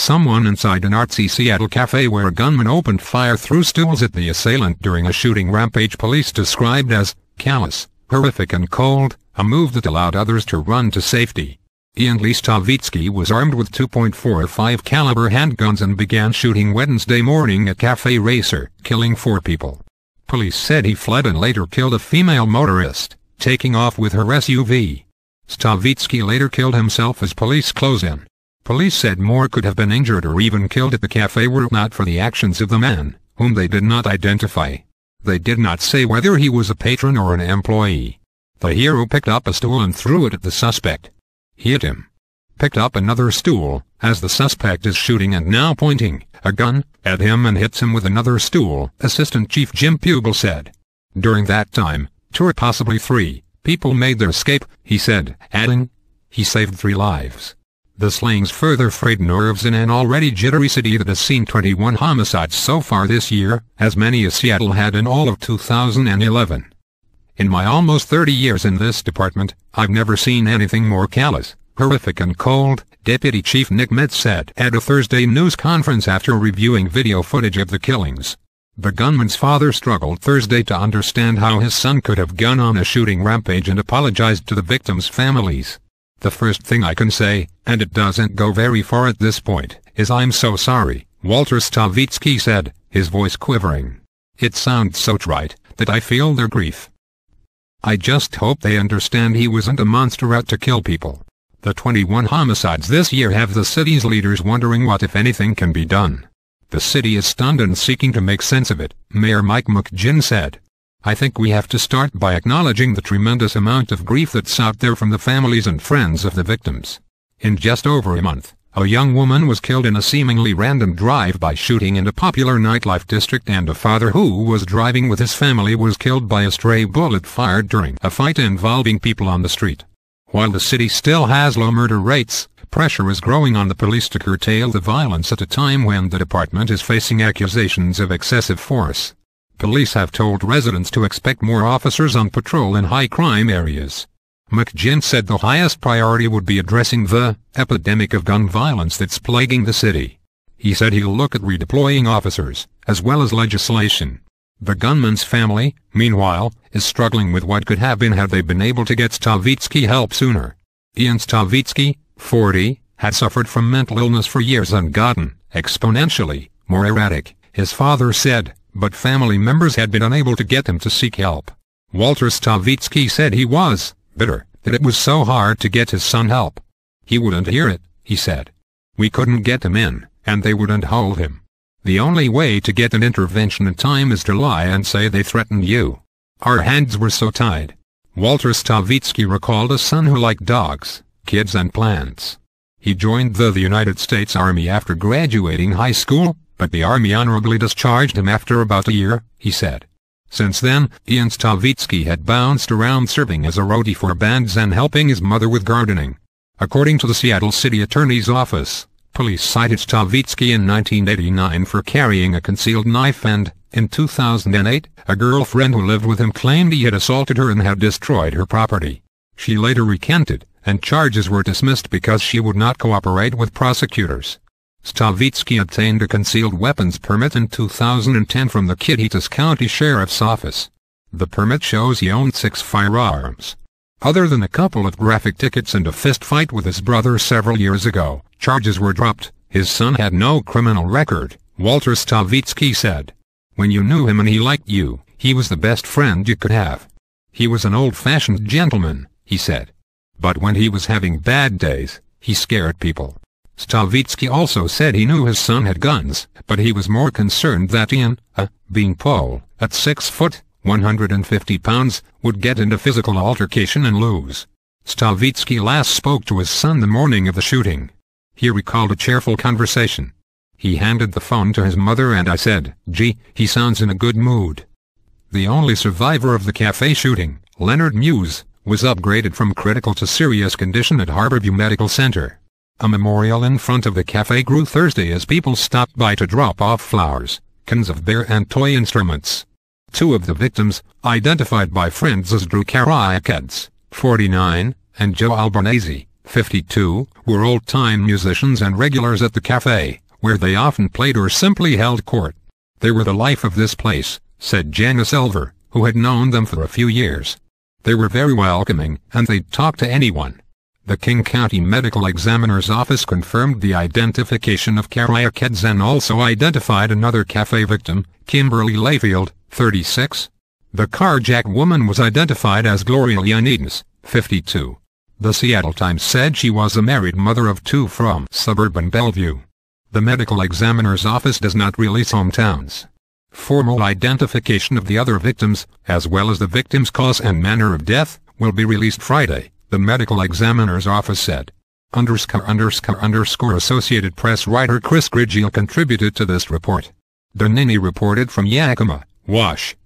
someone inside an artsy Seattle cafe where a gunman opened fire through stools at the assailant during a shooting rampage police described as callous, horrific and cold, a move that allowed others to run to safety. Ian Lee Stavitsky was armed with 2.45 caliber handguns and began shooting Wednesday morning at Cafe Racer, killing 4 people. Police said he fled and later killed a female motorist, taking off with her SUV. Stavitsky later killed himself as police closed in. Police said more could have been injured or even killed at the cafe were it not for the actions of the man, whom they did not identify. They did not say whether he was a patron or an employee. The hero picked up a stool and threw it at the suspect. He hit him. Picked up another stool, as the suspect is shooting and now pointing a gun at him and hits him with another stool, Assistant Chief Jim Pugel said. During that time, 2 or possibly 3 people made their escape, he said, adding, he saved 3 lives. The slayings further frayed nerves in an already jittery city that has seen 21 homicides so far this year, as many as Seattle had in all of 2011. In my almost 30 years in this department, I've never seen anything more callous, horrific and cold, Deputy Chief Nick Metz said at a Thursday news conference after reviewing video footage of the killings. The gunman's father struggled Thursday to understand how his son could have gone on a shooting rampage and apologized to the victims' families. The first thing I can say, and it doesn't go very far at this point, is I'm so sorry, Walter Stavitsky said, his voice quivering. It sounds so trite, that I feel their grief. I just hope they understand he wasn't a monster out to kill people. The 21 homicides this year have the city's leaders wondering what if anything can be done. The city is stunned and seeking to make sense of it, Mayor Mike McGinn said. I think we have to start by acknowledging the tremendous amount of grief that's out there from the families and friends of the victims. In just over a month, a young woman was killed in a seemingly random drive-by shooting in a popular nightlife district, and a father who was driving with his family was killed by a stray bullet fired during a fight involving people on the street. While the city still has low murder rates, pressure is growing on the police to curtail the violence at a time when the department is facing accusations of excessive force. Police have told residents to expect more officers on patrol in high-crime areas. McGinn said the highest priority would be addressing the epidemic of gun violence that's plaguing the city. He said he'll look at redeploying officers, as well as legislation. The gunman's family, meanwhile, is struggling with what could have been had they been able to get Stavitsky help sooner. Ian Stavitsky, 40, had suffered from mental illness for years and gotten exponentially more erratic, his father said, but family members had been unable to get him to seek help. Walter Stavitsky said he was bitter that it was so hard to get his son help. He wouldn't hear it, he said. We couldn't get him in, and they wouldn't hold him. The only way to get an intervention in time is to lie and say they threatened you. Our hands were so tied. Walter Stavitsky recalled a son who liked dogs, kids and plants. He joined the United States Army after graduating high school, but the Army honorably discharged him after about a year, he said. Since then, Ian Stavitsky had bounced around serving as a roadie for bands and helping his mother with gardening. According to the Seattle City Attorney's Office, police cited Stavitsky in 1989 for carrying a concealed knife and, in 2008, a girlfriend who lived with him claimed he had assaulted her and had destroyed her property. She later recanted, and charges were dismissed because she would not cooperate with prosecutors. Stavitsky obtained a concealed weapons permit in 2010 from the Kittitas County Sheriff's Office. The permit shows he owned 6 firearms. Other than a couple of graphic tickets and a fistfight with his brother several years ago, charges were dropped. His son had no criminal record, Walter Stavitsky said. When you knew him and he liked you, he was the best friend you could have. He was an old-fashioned gentleman, he said. But when he was having bad days, he scared people. Stavitsky also said he knew his son had guns, but he was more concerned that Ian, a beanpole, at 6 foot, 150 pounds, would get into physical altercation and lose. Stavitsky last spoke to his son the morning of the shooting. He recalled a cheerful conversation. He handed the phone to his mother and I said, "Gee, he sounds in a good mood." The only survivor of the cafe shooting, Leonard Muse, was upgraded from critical to serious condition at Harborview Medical Center. A memorial in front of the cafe grew Thursday as people stopped by to drop off flowers, cans of beer and toy instruments. 2 of the victims, identified by friends as Drew Karakatz, 49, and Joe Albanese, 52, were old-time musicians and regulars at the cafe, where they often played or simply held court. "They were the life of this place," said Janice Elver, who had known them for a few years. "They were very welcoming, and they'd talk to anyone." The King County Medical Examiner's Office confirmed the identification of Karaya Keds and also identified another cafe victim, Kimberly Layfield, 36. The carjacked woman was identified as Gloria Yanidis, 52. The Seattle Times said she was a married mother of 2 from suburban Bellevue. The Medical Examiner's Office does not release hometowns. Formal identification of the other victims, as well as the victim's cause and manner of death, will be released Friday, the Medical Examiner's Office said. Associated Press writer Chris Grigiel contributed to this report. Donini reported from Yakima, Wash.